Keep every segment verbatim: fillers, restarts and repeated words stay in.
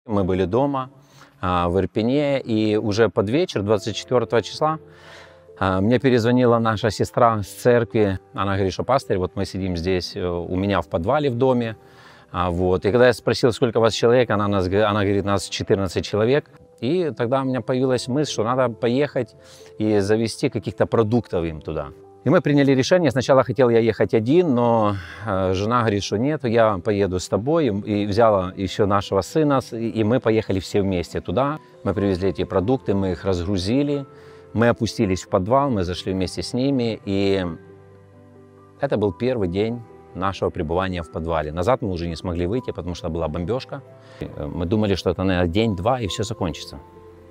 Мы были дома в Ирпене, и уже под вечер, двадцать четвёртого числа, мне перезвонила наша сестра с церкви. Она говорит, что пастырь, вот мы сидим здесь у меня в подвале в доме. Вот. И когда я спросил, сколько вас человек, она, нас, она говорит, нас четырнадцать человек. И тогда у меня появилась мысль, что надо поехать и завезти каких-то продуктов им туда. И мы приняли решение. Сначала хотел я ехать один, но жена говорит, что нет, я поеду с тобой. И взяла еще нашего сына, и мы поехали все вместе туда. Мы привезли эти продукты, мы их разгрузили. Мы опустились в подвал, мы зашли вместе с ними. И это был первый день нашего пребывания в подвале. Назад мы уже не смогли выйти, потому что была бомбежка. Мы думали, что это, наверное, день-два, и все закончится.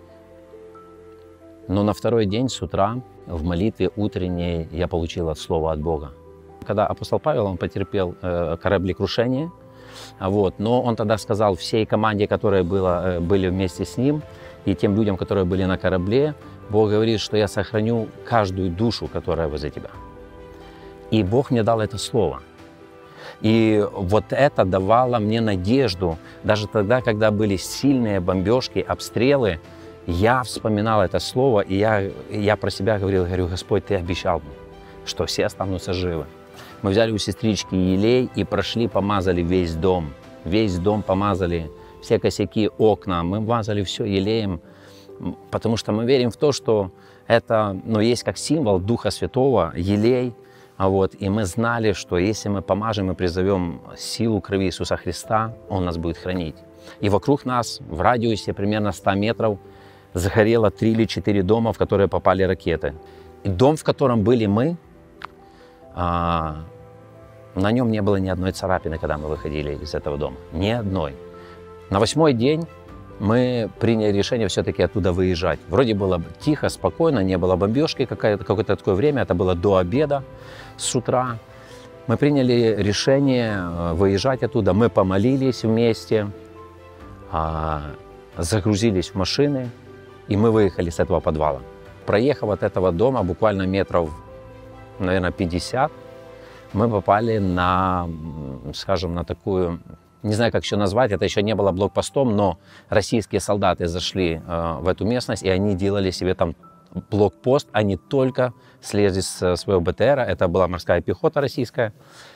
Но на второй день с утра в молитве утренней я получил от слова от Бога. Когда апостол Павел, он потерпел э, кораблекрушение, вот, но он тогда сказал всей команде, которая была, были вместе с ним, и тем людям, которые были на корабле, Бог говорит, что я сохраню каждую душу, которая возле тебя. И Бог мне дал это слово. И вот это давало мне надежду. Даже тогда, когда были сильные бомбежки, обстрелы, я вспоминал это слово, и я, я про себя говорил, говорю, Господь, Ты обещал мне, что все останутся живы. Мы взяли у сестрички елей и прошли, помазали весь дом. Весь дом помазали, все косяки, окна. Мы мазали все елеем, потому что мы верим в то, что это, ну, есть как символ Духа Святого, елей. Вот, и мы знали, что если мы помажем и призовем силу крови Иисуса Христа, Он нас будет хранить. И вокруг нас, в радиусе примерно ста метров, загорело три или четыре дома, в которые попали ракеты. И дом, в котором были мы, а, на нем не было ни одной царапины, когда мы выходили из этого дома. Ни одной. На восьмой день мы приняли решение все-таки оттуда выезжать. Вроде было тихо, спокойно, не было бомбежки какое-то, какое-то такое время, это было до обеда, с утра. Мы приняли решение выезжать оттуда, мы помолились вместе, загрузились в машины, и мы выехали с этого подвала. Проехав от этого дома буквально метров, наверное, пятьдесят, мы попали на, скажем, на такую... Не знаю, как еще назвать, это еще не было блокпостом, но российские солдаты зашли э, в эту местность, и они делали себе там блокпост. Они только слезли с своего БТРа, это была морская пехота российская.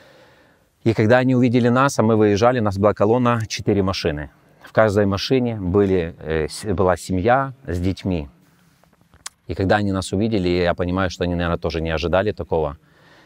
И когда они увидели нас, а мы выезжали, у нас была колонна, четыре машины. В каждой машине были, э, была семья с детьми. И когда они нас увидели, я понимаю, что они, наверное, тоже не ожидали такого.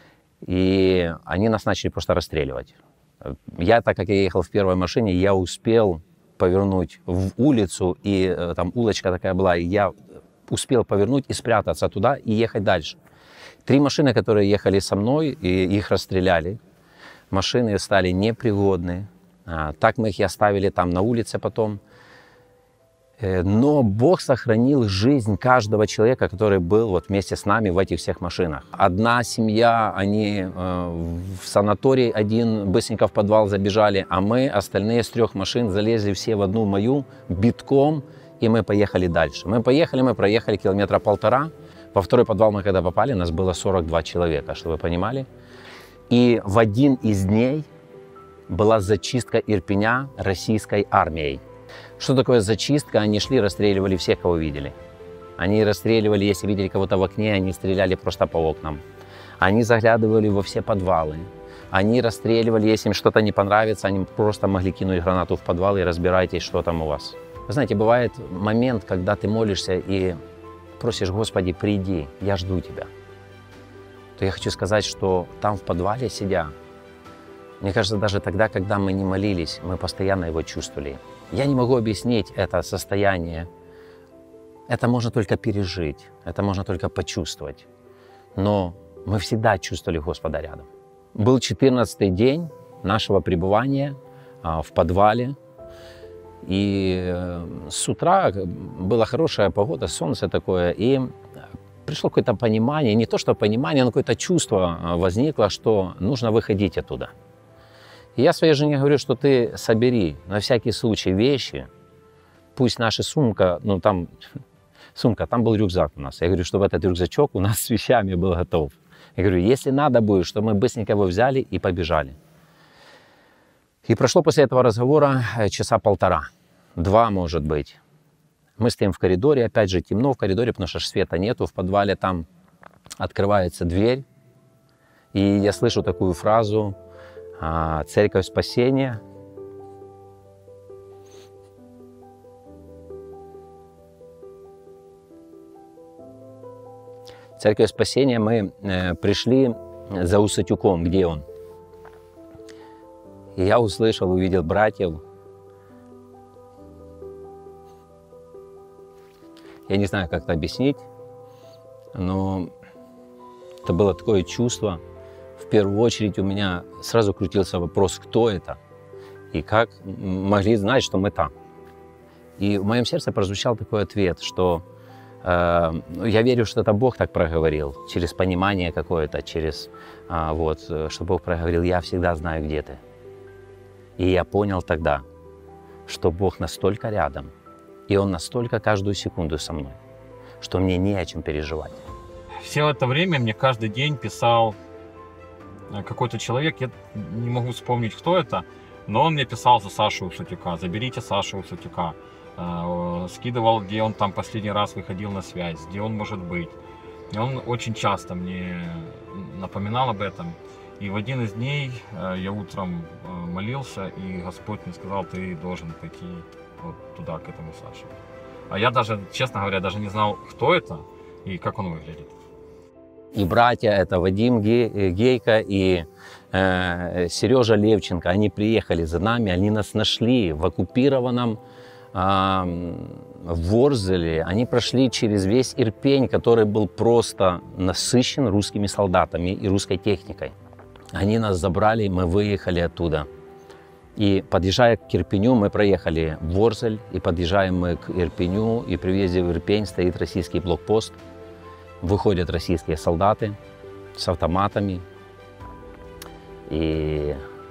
И они нас начали просто расстреливать. Я, так как я ехал в первой машине, я успел повернуть в улицу, и там улочка такая была, и я успел повернуть и спрятаться туда, и ехать дальше. Три машины, которые ехали со мной, и их расстреляли. Машины стали непригодны. Так мы их и оставили там на улице потом. Но Бог сохранил жизнь каждого человека, который был вот вместе с нами в этих всех машинах. Одна семья, они э, в санаторий один быстренько в подвал забежали, а мы, остальные с трех машин, залезли все в одну мою битком, и мы поехали дальше. Мы поехали, мы проехали километра полтора. Во второй подвал мы когда попали, нас было сорок два человека, чтобы вы понимали. И в один из дней была зачистка Ирпеня российской армией. Что такое зачистка? Они шли, расстреливали всех, кого видели. Они расстреливали, если видели кого-то в окне, они стреляли просто по окнам. Они заглядывали во все подвалы. Они расстреливали, если им что-то не понравится, они просто могли кинуть гранату в подвал и разбирайтесь, что там у вас. Вы знаете, бывает момент, когда ты молишься и просишь, Господи, приди, я жду Тебя. То я хочу сказать, что там в подвале сидя, мне кажется, даже тогда, когда мы не молились, мы постоянно его чувствовали. Я не могу объяснить это состояние. Это можно только пережить, это можно только почувствовать. Но мы всегда чувствовали Господа рядом. Был четырнадцатый день нашего пребывания а, в подвале. И с утра была хорошая погода, солнце такое. И пришло какое-то понимание, не то что понимание, но какое-то чувство возникло, что нужно выходить оттуда. И я своей жене говорю, что ты собери на всякий случай вещи, пусть наша сумка, ну там, сумка, там был рюкзак у нас. Я говорю, чтобы этот рюкзачок у нас с вещами был готов. Я говорю, если надо будет, чтобы мы быстренько его взяли и побежали. И прошло после этого разговора часа полтора. два, может быть. Мы стоим в коридоре, опять же темно в коридоре, потому что света нету. В подвале там открывается дверь, и я слышу такую фразу «Церковь спасения». Церковь спасения, мы э, пришли за Усатюком, где он. И я услышал, увидел братьев. Я не знаю, как это объяснить, но это было такое чувство. В первую очередь у меня сразу крутился вопрос, кто это и как могли знать, что мы там. И в моем сердце прозвучал такой ответ, что э, я верю, что это Бог так проговорил, через понимание какое-то, через, э, вот, что Бог проговорил, я всегда знаю, где ты. И я понял тогда, что Бог настолько рядом, и Он настолько каждую секунду со мной, что мне не о чем переживать. Все это время мне каждый день писал какой-то человек, я не могу вспомнить, кто это, но он мне писал за Сашу Усатюка, заберите Сашу Усатюка. Скидывал, где он там последний раз выходил на связь, где он может быть. И он очень часто мне напоминал об этом. И в один из дней я утром молился, и Господь мне сказал, ты должен пойти вот туда, к этому Саше. А я даже, честно говоря, даже не знал, кто это и как он выглядит. И братья, это Вадим Гейко и э, Сережа Левченко, они приехали за нами, они нас нашли в оккупированном э, Ворзеле. Они прошли через весь Ирпень, который был просто насыщен русскими солдатами и русской техникой. Они нас забрали, мы выехали оттуда. И подъезжая к Ирпеню, мы проехали в Ворзель, и подъезжаем мы к Ирпеню, и при въезде в Ирпень стоит российский блокпост. Выходят российские солдаты с автоматами, и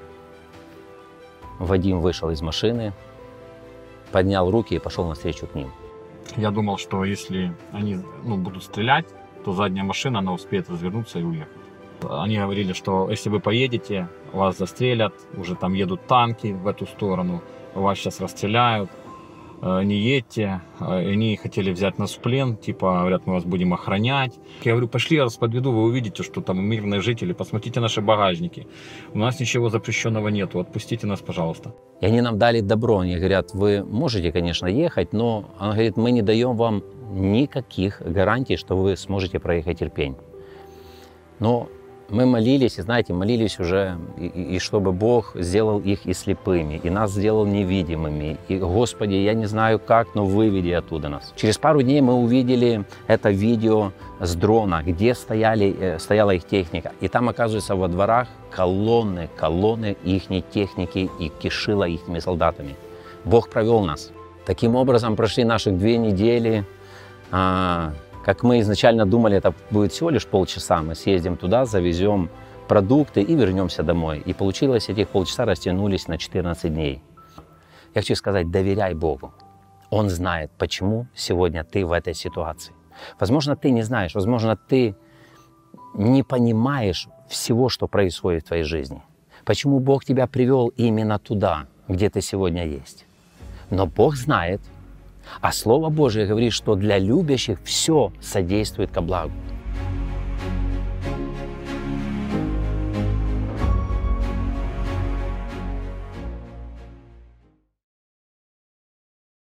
Вадим вышел из машины, поднял руки и пошел навстречу к ним. Я думал, что если они ну, будут стрелять, то задняя машина, она успеет развернуться и уехать. Они говорили, что если вы поедете, вас застрелят, уже там едут танки в эту сторону, вас сейчас расстреляют. Не едьте, они хотели взять нас в плен, типа, говорят, мы вас будем охранять. Я говорю, пошли, я вас подведу, вы увидите, что там мирные жители, посмотрите наши багажники. У нас ничего запрещенного нету, отпустите нас, пожалуйста. И они нам дали добро, они говорят, вы можете, конечно, ехать, но, он говорит, мы не даем вам никаких гарантий, что вы сможете проехать Ирпень. Но мы молились, и знаете, молились уже, и, и чтобы Бог сделал их и слепыми, и нас сделал невидимыми. И, Господи, я не знаю как, но выведи оттуда нас. Через пару дней мы увидели это видео с дрона, где стояли, стояла их техника. И там, оказывается, во дворах колонны, колонны их техники и кишило ихними солдатами. Бог провел нас. Таким образом, прошли наших две недели. А, Как мы изначально думали, это будет всего лишь полчаса. Мы съездим туда, завезем продукты и вернемся домой. И получилось, этих полчаса растянулись на четырнадцать дней. Я хочу сказать, доверяй Богу. Он знает, почему сегодня ты в этой ситуации. Возможно, ты не знаешь, возможно, ты не понимаешь всего, что происходит в твоей жизни. Почему Бог тебя привел именно туда, где ты сегодня есть. Но Бог знает. А Слово Божие говорит, что для любящих все содействует ко благу.